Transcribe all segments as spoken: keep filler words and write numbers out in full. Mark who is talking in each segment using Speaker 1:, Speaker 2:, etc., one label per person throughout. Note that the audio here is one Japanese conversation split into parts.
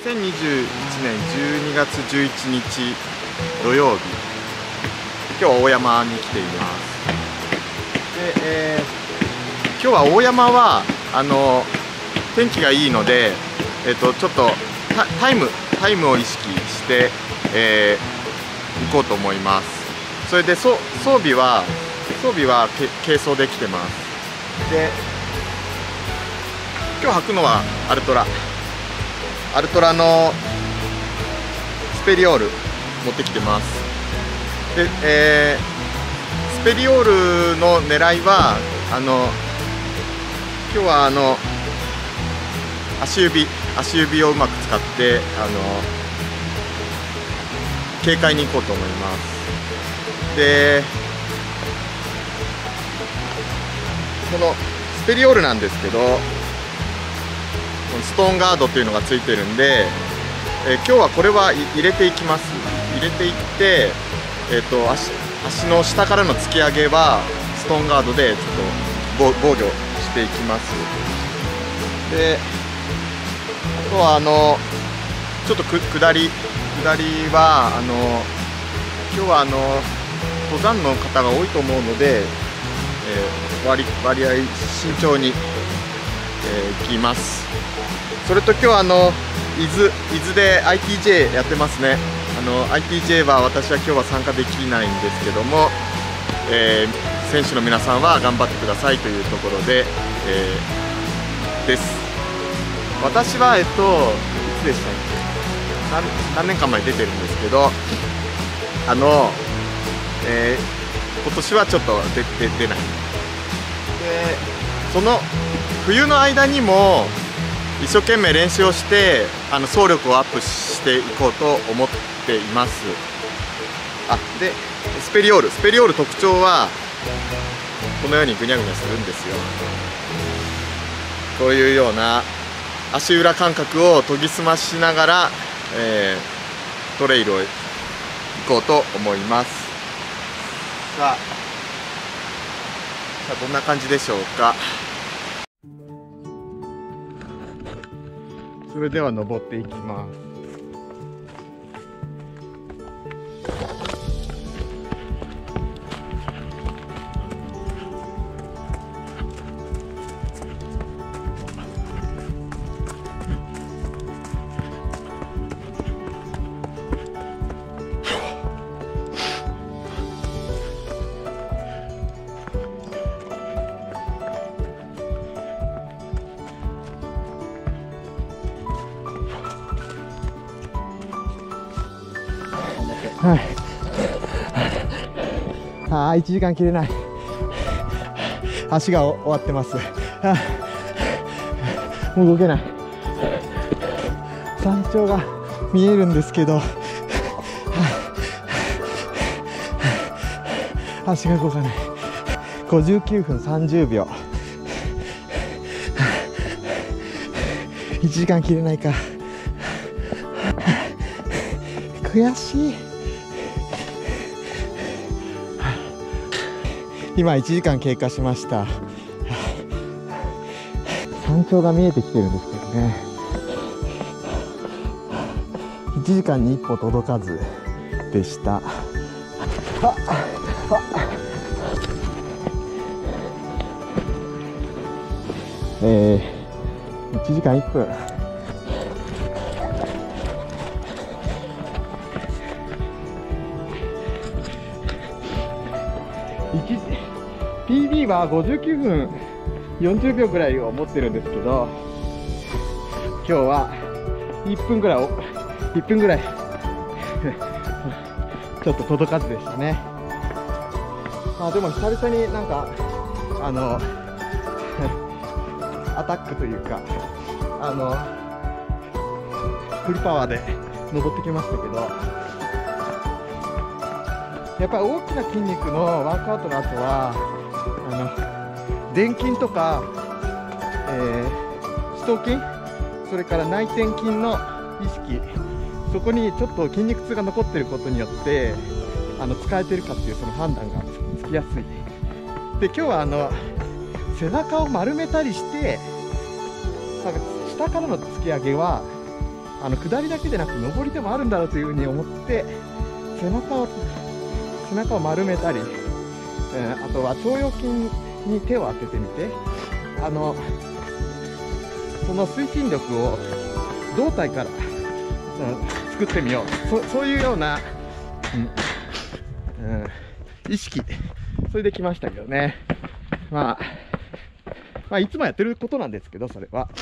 Speaker 1: せんにじゅういちねんじゅうにがつじゅういちにち土曜日、今日は大山に来ています。で、えー、今日は大山はあの天気がいいので、えー、とちょっとタイムタイムを意識して、えー、行こうと思います。それでそ装備は装備は軽装で来てます。で、今日履くのはアルトラアルトラのスペリオール持ってきてます。で、えー、スペリオールの狙いはあの今日はあの足指足指をうまく使ってあの軽快に行こうと思います。で、このスペリオールなんですけど、ストーンガードというのがついてるんで、えー、今日はこれは入れていきます。入れていって、えー、と 足, 足の下からの突き上げはストーンガードでちょっと防御していきます。で、あとはあのちょっとく下り下りはあの今日はあの登山の方が多いと思うので、えー、割割合慎重に、えー、行きます。それと今日はあの伊豆伊豆で アイティージェー やってますね。あの アイティージェー は私は今日は参加できないんですけども、えー、選手の皆さんは頑張ってくださいというところで、えー、です。私はえっといつでしたっけ、何, 何年間前出てるんですけど、あの、えー、今年はちょっと出て出ない。で、その冬の間にも一生懸命練習をしてあの走力をアップしていこうと思っています。あ、でスペリオールスペリオール特徴はこのようにぐにゃぐにゃするんですよ。こういうような足裏感覚を研ぎ澄ましながら、えー、トレイルを行こうと思います。さあ、さあどんな感じでしょうか。それでは登っていきます。はい、ああいちじかん切れない。足が終わってます。あもう動けない。山頂が見えるんですけど、足が動かない。ごじゅうきゅうふんさんじゅうびょう、いちじかん切れないか。悔しい。今いちじかん経過しました。山頂が見えてきてるんですけどね、いちじかんに一歩届かずでした。ああえー、いちじかんいっぷん。ピービー はごじゅうきゅうふんよんじゅうびょうぐらいを持ってるんですけど、今日はいっぷんぐらいいっぷんぐらいちょっと届かずでしたね。まあでも久々になんかあのアタックというかあのフルパワーで登ってきましたけど、やっぱり大きな筋肉のワークアウトの後はあの臀筋とか、えー、四頭筋、それから内転筋の意識、そこにちょっと筋肉痛が残っていることによってあの使えてるかっていうその判断がつきやすい。で今日はあの背中を丸めたりして、なんか下からの突き上げは
Speaker 2: あの下りだけでなく上りでもあるんだろうというふうに思って背中を背中を丸めたり、えー、あとは腸腰筋に手を当ててみて、あのその推進力を胴体から、うん、作ってみよう、そ、そういうような、うんうん、意識、それで来ましたけどね。まあ、まあ、いつもやってることなんですけど、それは。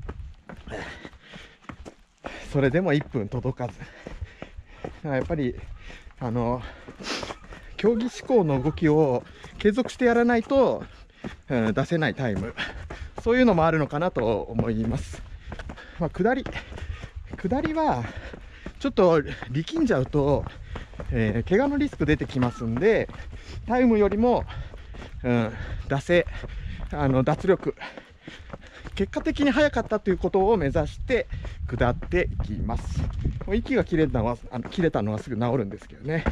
Speaker 2: それでもいっぷん届かず。やっぱり、あの、競技志向の動きを継続してやらないと、うん、出せないタイム。そういうのもあるのかなと思います。まあ、下り、下りは、ちょっと力んじゃうと、えー、怪我のリスク出てきますんで、タイムよりも、うん、出せ、あの脱力、結果的に速かったということを目指して下っていきます。もう息が切れたのは、あの切れたのはすぐ治るんですけどね。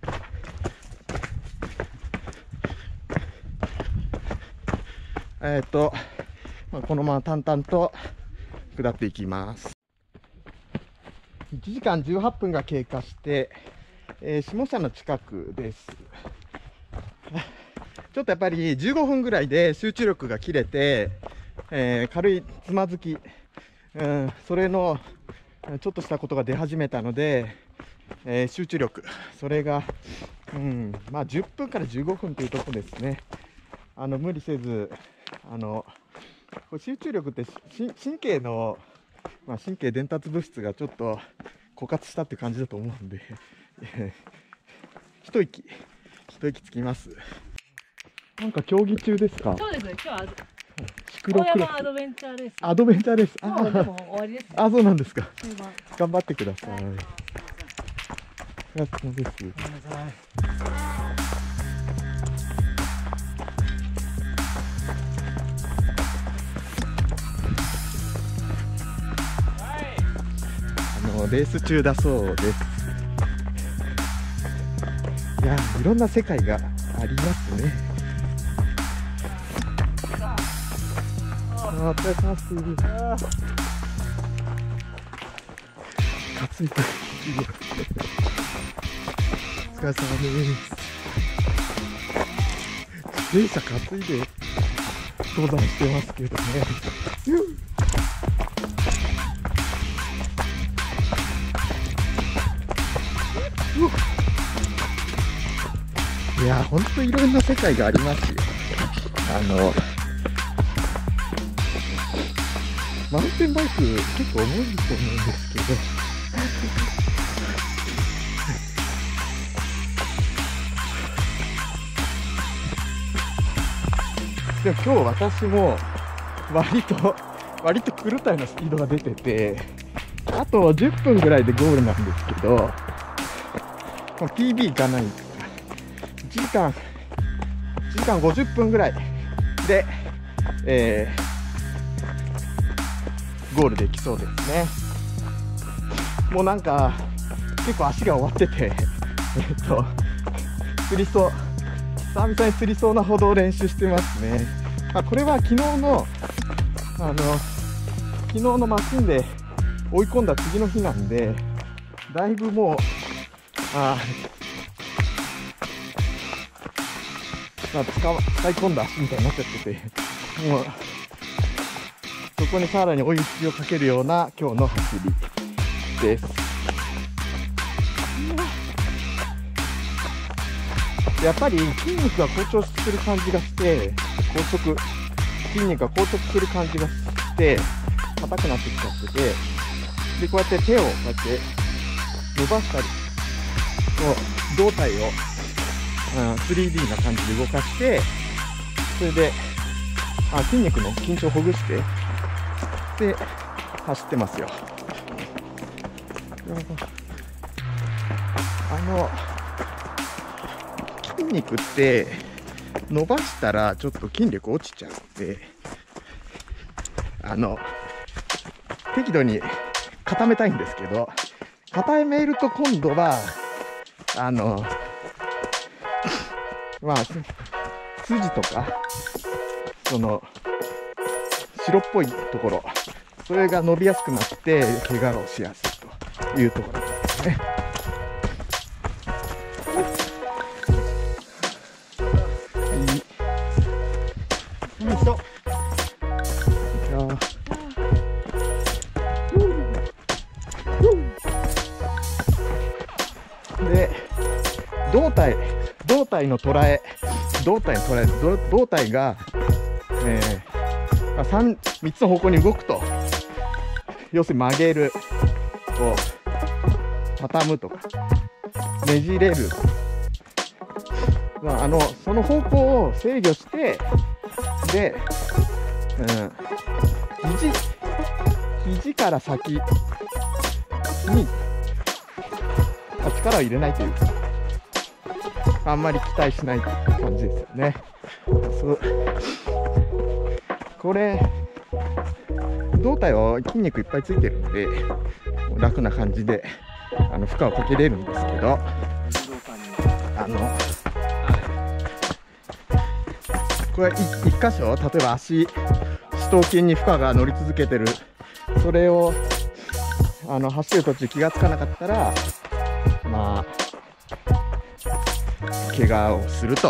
Speaker 2: えっと、まあ、このまま淡々と下っていきます。いちじかんじゅうはっぷんが経過して、えー、下社の近くです。ちょっとやっぱりじゅうごふんぐらいで集中力が切れて、えー、軽いつまずき、うん、それのちょっとしたことが出始めたので、えー、集中力、それが、うん、まあじゅっぷんからじゅうごふんというところですね。あの無理せず、あの集中力って神経の、まあ、神経伝達物質がちょっと枯渇したって感じだと思うんで一息一息つきます。なんか競技中ですか？
Speaker 3: そうですね、今日は
Speaker 2: シクロクロス
Speaker 3: アドベンチャーレース。
Speaker 2: アドベンチャーレース。あ
Speaker 3: もうでも終わりです、ね。
Speaker 2: あ、そうなんですか。
Speaker 3: 終盤
Speaker 2: 頑張ってください。
Speaker 3: はい、
Speaker 2: お疲れ様です。あのレース中だそうです。いや、いろんな世界がありますね。あ、お疲れ様です。担いでお疲れ様です。自転車担いで登山してますけどね。いや、ほんといろんな世界がありますよ。あのマウンテンバイク結構重いと思うんですけどでも今日私も割と割と狂ったようなスピードが出てて、あとじゅっぷんぐらいでゴールなんですけど、ピービー いかないんですか。いちじかんいちじかんごじゅっぷんぐらいで、えー、ゴールできそうですね。もうなんか結構足が終わっててえっと釣りそう、久々に釣りそうなほど練習してますね。あ、これは昨日のあの昨日のマシンで追い込んだ次の日なんで、だいぶもうあまあ、使, 使い込んだ足みたいになっちゃってて、もうそこにさらに追い打ちをかけるような今日の走りです。やっぱり筋肉が硬直する感じがして、硬直筋肉が硬直する感じがして硬くなってきちゃってて、でこうやって手をこうやって伸ばしたり、胴体をうん、スリーディー な感じで動かして、それであ筋肉の緊張をほぐしてで走ってますよ。あの筋肉って伸ばしたらちょっと筋力落ちちゃうんで、あの適度に固めたいんですけど、固めると今度はあのまあ筋とかその白っぽいところ、 それが伸びやすくなって怪我をしやすいというところですね。よいしょ。で、胴体、胴体の捉え、胴体の捉え、胴胴体が、えーまあ、3, 3つの方向に動くと、要するに曲げる、こう畳むとか、ねじれる、まあ、あのその方向を制御して、で、うん、肘、肘から先に力を入れないというか、あんまり期待しない感じですよね。そうこれ胴体は筋肉いっぱいついてるんで楽な感じであの負荷をかけれるんですけど、あのこれ一箇所、例えば足四頭筋に負荷が乗り続けてる、それをあの走る途中気がつかなかったら、まあ怪我をすると。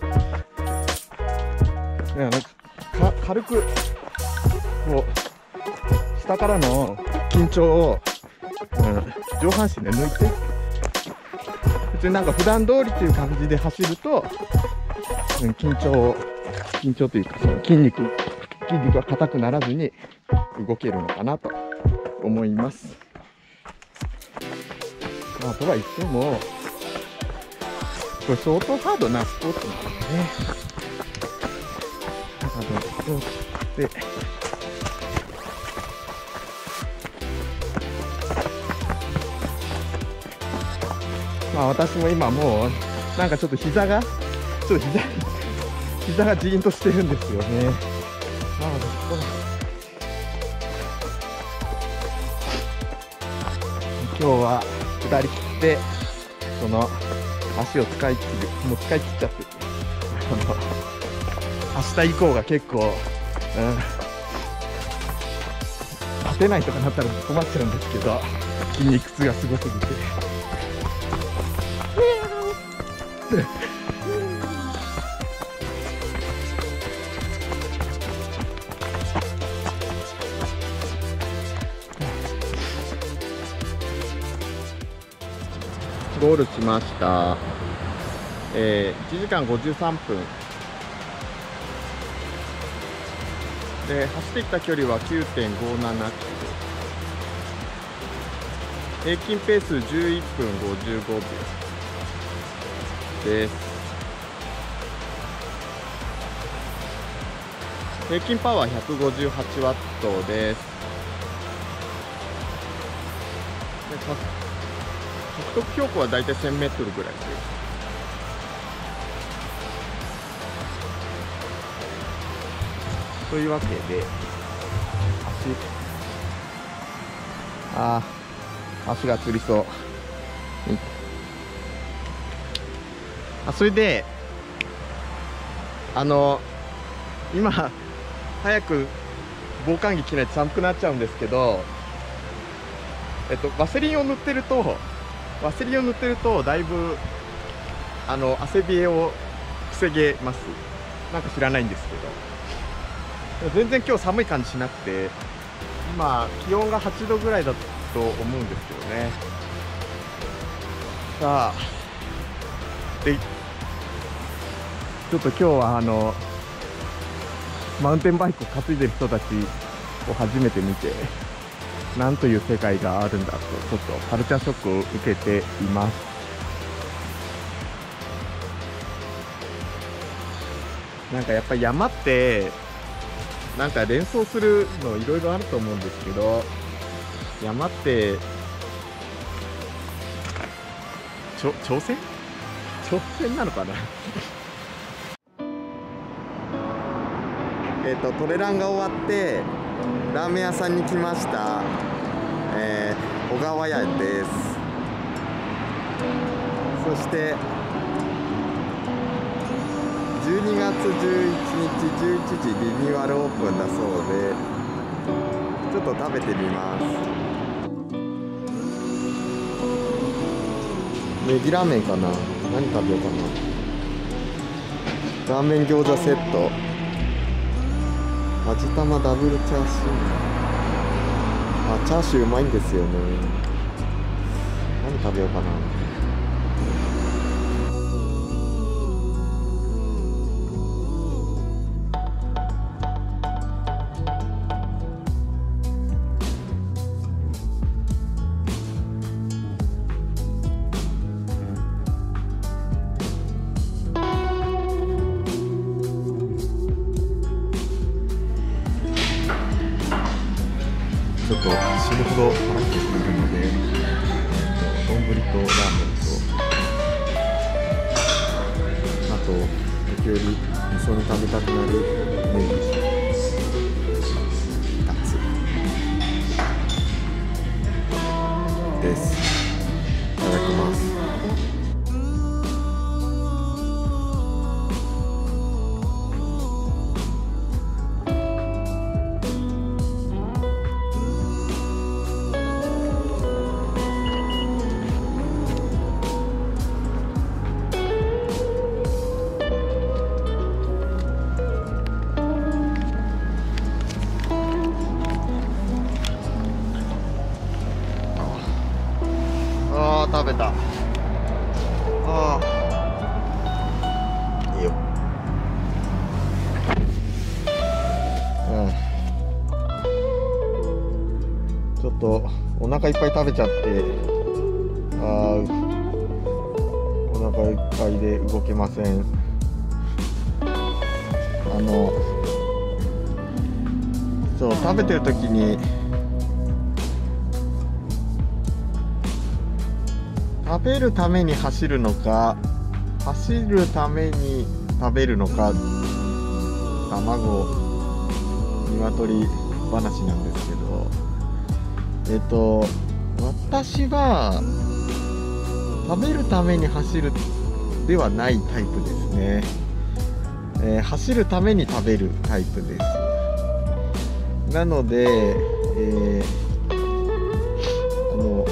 Speaker 2: いや、なんかか軽くこう下からの緊張を、うん、上半身で抜いて、別になんか普段通りっていう感じで走ると、うん、緊張を緊張というかその筋肉筋肉が硬くならずに動けるのかなと思います。まあ、とは言ってもこれ相当ハードなスポーツなんでね。ハードなスポーツで、まあ私も今もうなんかちょっと膝がちょっと膝膝がジーンとしてるんですよね。なので今日は下り切ってその足を使い切る、もう使い切っちゃってあの明日以降が結構、うん、立てないとかなったら困っちゃうんですけど、筋肉痛がすごすぎてゴールしました。えー、いちじかんごじゅうさんぷんで、走ってきた距離は きゅうてんごななキロ、平均ペースじゅういっぷんごじゅうごびょうです。平均パワーひゃくごじゅうはちワットです。で獲得標高はだいたいせんメートルぐらいです。というわけで、足、ああ、足がつりそう。あ、それで、あの、今、早く防寒着着ないと寒くなっちゃうんですけど、えっと、ワセリンを塗ってると、ワセリンを塗ってるとだいぶあの汗冷えを防げます。なんか知らないんですけど、全然今日寒い感じしなくて、今気温がはちどぐらいだと思うんですけどね。さあでちょっと今日はあのマウンテンバイクを担いでる人たちを初めて見て、なんという世界があるんだと、ちょっとカルチャーショックを受けています。なんかやっぱり山ってなんか連想するのいろいろあると思うんですけど、山ってちょ挑戦挑戦なのかなえっとトレランが終わってラーメン屋さんに来ました。えー、小川屋です。そしてじゅうにがつじゅういちにちじゅういちじリニューアルオープンだそうで、
Speaker 1: ちょっと食べてみます。ネギラーメンかな、何食べようかな。ラーメン餃子セット、味玉ダブルチャーシュー。あ、チャーシューうまいんですよね。何食べようかな。ちょっと死ぬほど腹減っているので、丼とラーメンと、あと時折味噌に食べたくなるメニューふたつです。いただきます。あー食べた。あーいいよ。うんちょっとお腹いっぱい食べちゃって、あーお腹いっぱいで動けません。あのそう食べてる時に食べるために走るのか、走るために食べるのか、卵、鶏話なんですけど、えっと私は食べるために走るではないタイプですね。えー、走るために食べるタイプです。なので、えー、あの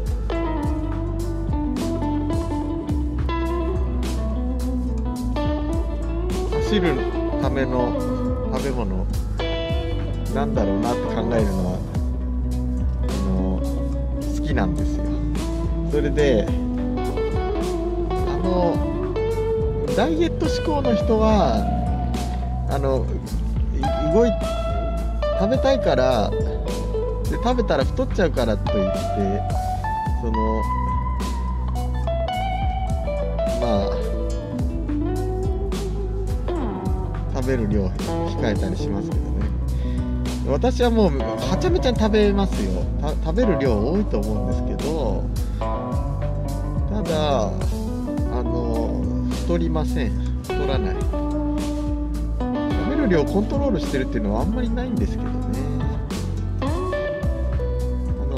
Speaker 1: 走るための食べ物なんだろうなって考えるのはあの好きなんですよ。それであのダイエット志向の人はあの動い食べたいからで食べたら太っちゃうからといってそのまあ食べる量控えたりしますけどね。私はもうはちゃめちゃ食べますよ。た食べる量多いと思うんですけど、ただあの太りません。太らない。食べる量をコントロールしてるっていうのはあんまりないんですけどね。あの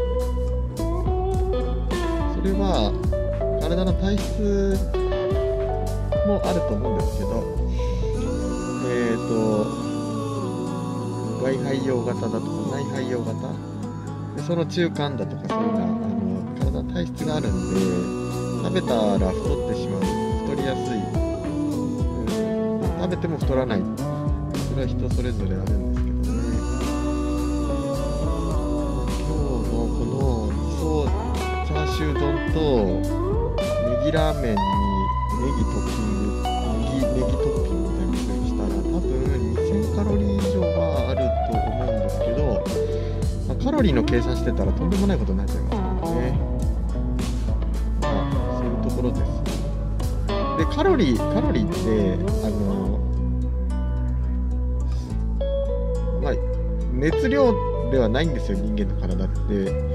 Speaker 1: それは体の体質もあると思うんですけど、えーと外肺葉型だとか内肺葉型で、その中間だとかそういうのはあの体の体質があるんで、食べたら太ってしまう、太りやすい、うん、食べても太らない、それは人それぞれあるんですけどね。今日のこの味噌チャーシュー丼とネギラーメンにネギトッピングネギネギトッピングみたいな風にしたら多分にせんカロリー以上はあると思うんですけど、まあ、カロリーの計算してたらとんでもないことになっちゃいますからね。まあそういうところです。でカロリーカロリーってあのまあ熱量ではないんですよ、人間の体って。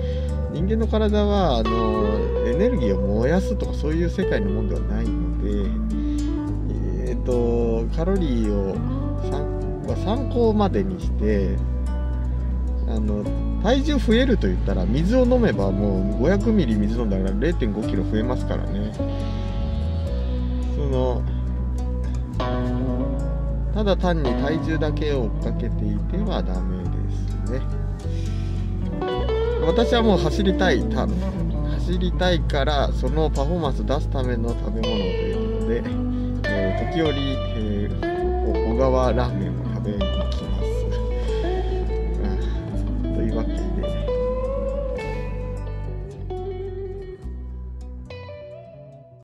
Speaker 1: 人間の体はあのエネルギーを燃やすとかそういう世界のものではないので、えっとカロリーを参考までにして、あの体重増えると言ったら水を飲めばもうごひゃくミリ水飲んだら れいてんごキロ増えますからね。そのただ単に体重だけを追っかけていてはダメですね。
Speaker 2: 私はもう走りたいた走りたいからそのパフォーマンスを出すための食べ物ということで、えー時折、えーお小川ラーメンを食べに来ます。